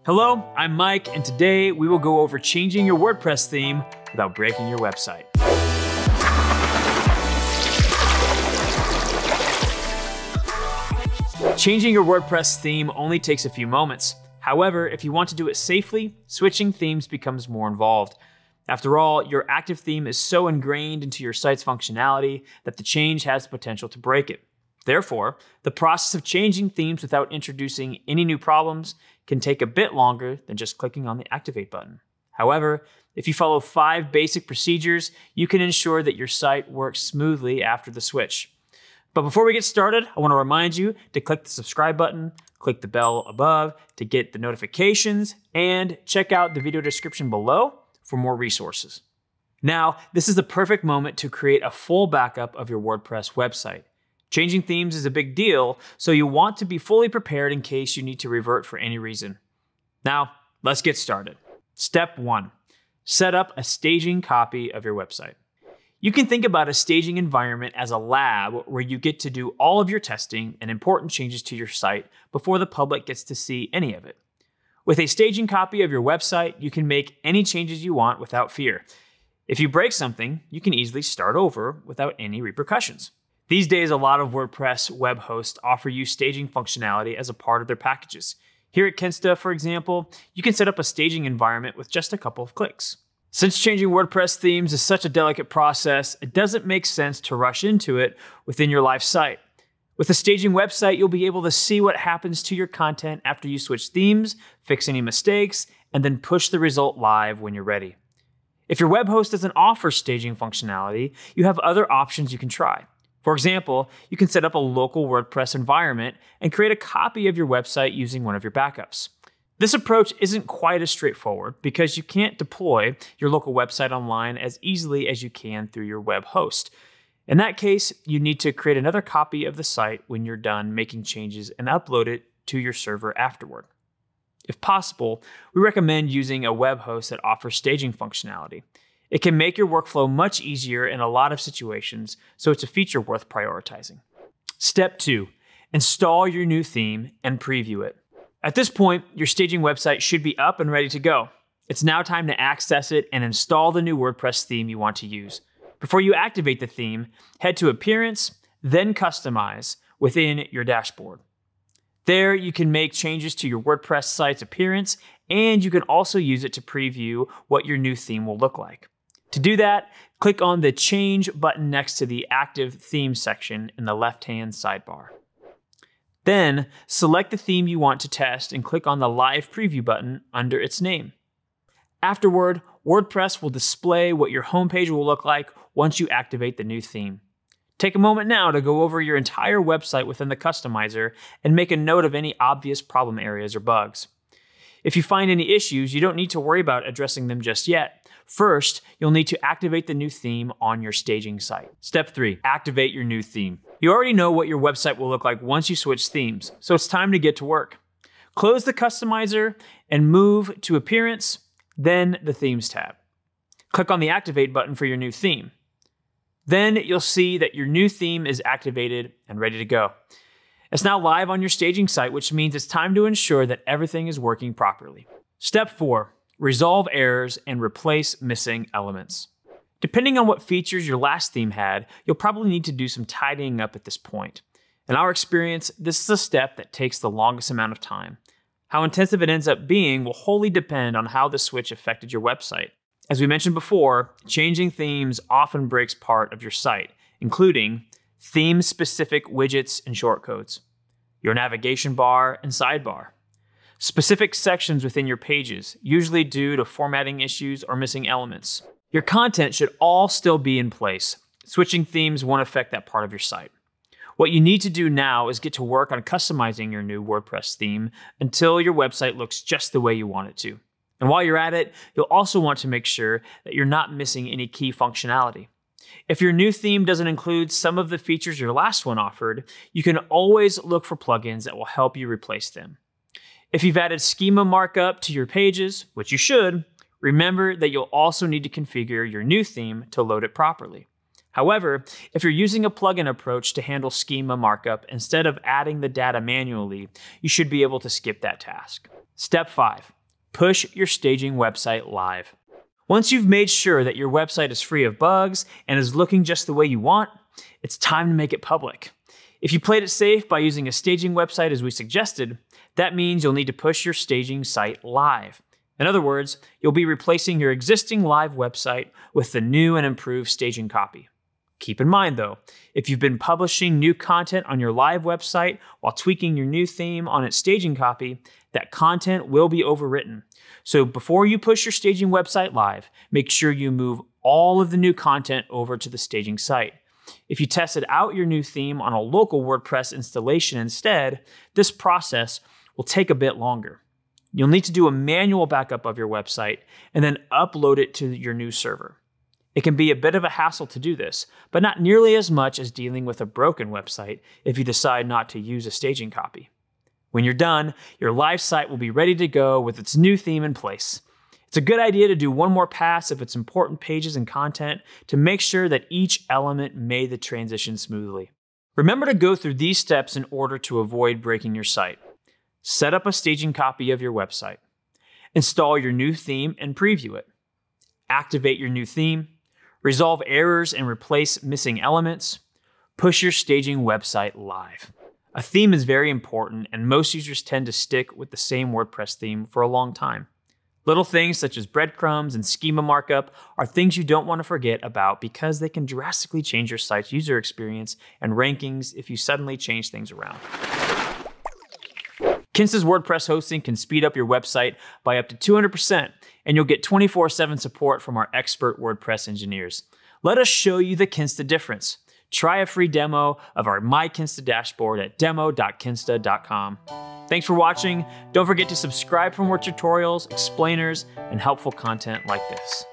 Hello, I'm Mike, and today we will go over changing your WordPress theme without breaking your website. Changing your WordPress theme only takes a few moments. However, if you want to do it safely, switching themes becomes more involved. After all, your active theme is so ingrained into your site's functionality that the change has the potential to break it. Therefore, the process of changing themes without introducing any new problems can take a bit longer than just clicking on the Activate button. However, if you follow 5 basic procedures, you can ensure that your site works smoothly after the switch. But before we get started, I want to remind you to click the subscribe button, click the bell above to get the notifications, and check out the video description below for more resources. Now, this is the perfect moment to create a full backup of your WordPress website. Changing themes is a big deal, so you want to be fully prepared in case you need to revert for any reason. Now, let's get started. Step 1. Set up a staging copy of your website. You can think about a staging environment as a lab where you get to do all of your testing and important changes to your site before the public gets to see any of it. With a staging copy of your website, you can make any changes you want without fear. If you break something, you can easily start over without any repercussions. These days, a lot of WordPress web hosts offer you staging functionality as a part of their packages. Here at Kinsta, for example, you can set up a staging environment with just a couple of clicks. Since changing WordPress themes is such a delicate process, it doesn't make sense to rush into it within your live site. With a staging website, you'll be able to see what happens to your content after you switch themes, fix any mistakes, and then push the result live when you're ready. If your web host doesn't offer staging functionality, you have other options you can try. For example, you can set up a local WordPress environment and create a copy of your website using one of your backups. This approach isn't quite as straightforward because you can't deploy your local website online as easily as you can through your web host. In that case, you need to create another copy of the site when you're done making changes and upload it to your server afterward. If possible, we recommend using a web host that offers staging functionality. It can make your workflow much easier in a lot of situations, so it's a feature worth prioritizing. Step 2. Install your new theme and preview it. At this point, your staging website should be up and ready to go. It's now time to access it and install the new WordPress theme you want to use. Before you activate the theme, head to Appearance, then Customize within your dashboard. There, you can make changes to your WordPress site's appearance, and you can also use it to preview what your new theme will look like. To do that, click on the Change button next to the Active Theme section in the left-hand sidebar. Then, select the theme you want to test and click on the Live Preview button under its name. Afterward, WordPress will display what your homepage will look like once you activate the new theme. Take a moment now to go over your entire website within the customizer and make a note of any obvious problem areas or bugs. If you find any issues, you don't need to worry about addressing them just yet. First, you'll need to activate the new theme on your staging site. Step 3. Activate your new theme. You already know what your website will look like once you switch themes, so it's time to get to work. Close the customizer and move to Appearance, then the Themes tab. Click on the Activate button for your new theme. Then you'll see that your new theme is activated and ready to go. It's now live on your staging site, which means it's time to ensure that everything is working properly. Step 4. Resolve errors and replace missing elements. Depending on what features your last theme had, you'll probably need to do some tidying up at this point. In our experience, this is a step that takes the longest amount of time. How intensive it ends up being will wholly depend on how the switch affected your website. As we mentioned before, changing themes often breaks part of your site, including theme-specific widgets and shortcodes, your navigation bar and sidebar, specific sections within your pages, usually due to formatting issues or missing elements. Your content should all still be in place. Switching themes won't affect that part of your site. What you need to do now is get to work on customizing your new WordPress theme until your website looks just the way you want it to. And while you're at it, you'll also want to make sure that you're not missing any key functionality. If your new theme doesn't include some of the features your last one offered, you can always look for plugins that will help you replace them. If you've added schema markup to your pages, which you should, remember that you'll also need to configure your new theme to load it properly. However, if you're using a plugin approach to handle schema markup instead of adding the data manually, you should be able to skip that task. Step 5. Push your staging website live. Once you've made sure that your website is free of bugs and is looking just the way you want, it's time to make it public. If you played it safe by using a staging website as we suggested, that means you'll need to push your staging site live. In other words, you'll be replacing your existing live website with the new and improved staging copy. Keep in mind though, if you've been publishing new content on your live website while tweaking your new theme on its staging copy, that content will be overwritten. So before you push your staging website live, make sure you move all of the new content over to the staging site. If you tested out your new theme on a local WordPress installation instead, this process will take a bit longer. You'll need to do a manual backup of your website and then upload it to your new server. It can be a bit of a hassle to do this, but not nearly as much as dealing with a broken website if you decide not to use a staging copy. When you're done, your live site will be ready to go with its new theme in place. It's a good idea to do one more pass of its important pages and content to make sure that each element made the transition smoothly. Remember to go through these steps in order to avoid breaking your site. Set up a staging copy of your website. Install your new theme and preview it. Activate your new theme. Resolve errors and replace missing elements. Push your staging website live. A theme is very important, and most users tend to stick with the same WordPress theme for a long time. Little things such as breadcrumbs and schema markup are things you don't want to forget about because they can drastically change your site's user experience and rankings if you suddenly change things around. Kinsta's WordPress hosting can speed up your website by up to 200%, and you'll get 24/7 support from our expert WordPress engineers. Let us show you the Kinsta difference. Try a free demo of our My Kinsta dashboard at demo.kinsta.com. Thanks for watching. Don't forget to subscribe for more tutorials, explainers, and helpful content like this.